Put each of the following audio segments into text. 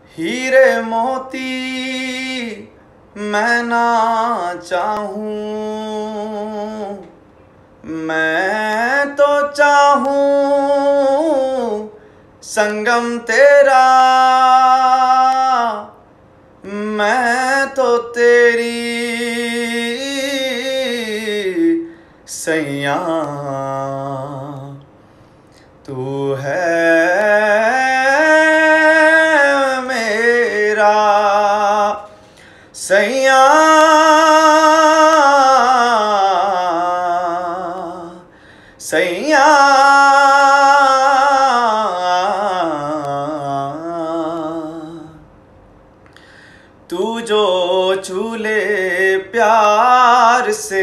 हीरे मोती मैं ना चाहूं, मैं तो चाहूं संगम तेरा, मैं तो तेरी सैया, तू है मेरा सैया, सैया। तू जो छूले प्यार से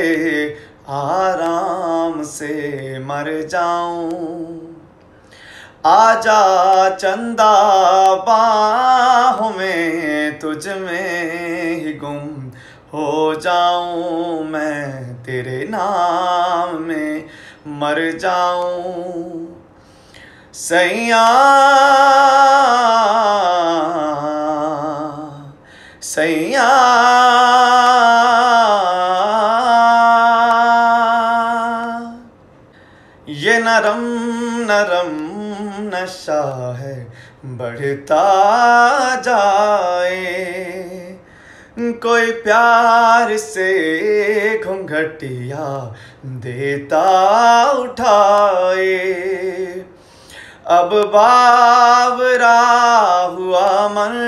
आराम से मर जाऊं, आजा चंदा बाहों में तुझ में ही गुम हो जाऊं, मैं तेरे नाम में मर जाऊं सैया, सैया। ये नरम नरम नशा है बढ़ता जाए, कोई प्यार से घूंघटिया देता उठाए, अब बावरा हुआ मन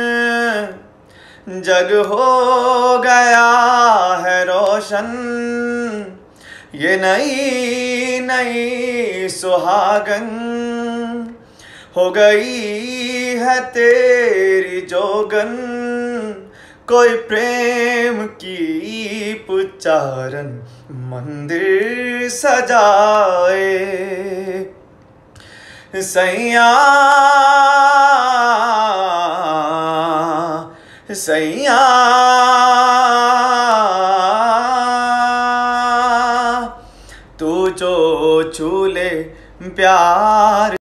जग हो गया है रोशन, ये नई नई सुहागन हो गई है तेरी जोगन, कोई प्रेम की पुचारन मंदिर सजाए सैया, सैया। तू जो छूले प्यार